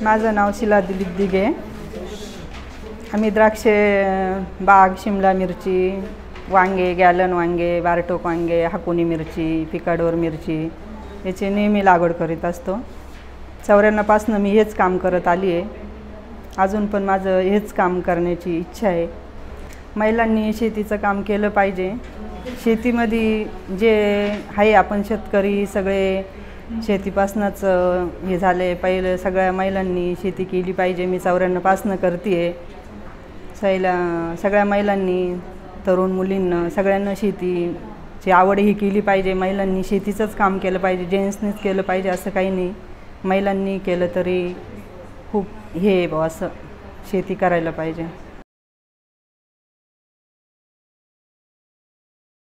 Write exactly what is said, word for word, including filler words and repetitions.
माझं नाव शिला दिलीप दिघे। आम्ही द्राक्षे बाग, शिमला मिरची, वांगे, गॅलन वांगे, बारटोक वांगे, हाकुनी मिरची, पिकाडोर मिरची याची नेहमी लागवड करीत असतो। चौऱ्याण्णवपासून मी हेच काम करत आली आहे। अजून पण माझं हेच काम करण्याची इच्छा आहे। महिलांनी शेतीचं काम केलं पाहिजे। शेतीमध्ये जे आहे आपण शेतकरी सगळे शेतीपासूनच हे झाले। पहिलं सगळ्या महिलांनी शेती केली पाहिजे। मी चौऱ्याण्णवपासून करते आहे। सैला सगळ्या महिलांनी, तरुण मुलींना सगळ्यांना शेतीची आवड ही केली पाहिजे। महिलांनी शेतीचंच काम केलं पाहिजे, जेंट्सनीच केलं पाहिजे असं काही नाही। महिलांनी केलं तरी खूप हे आहे बुवा, असं शेती करायला पाहिजे।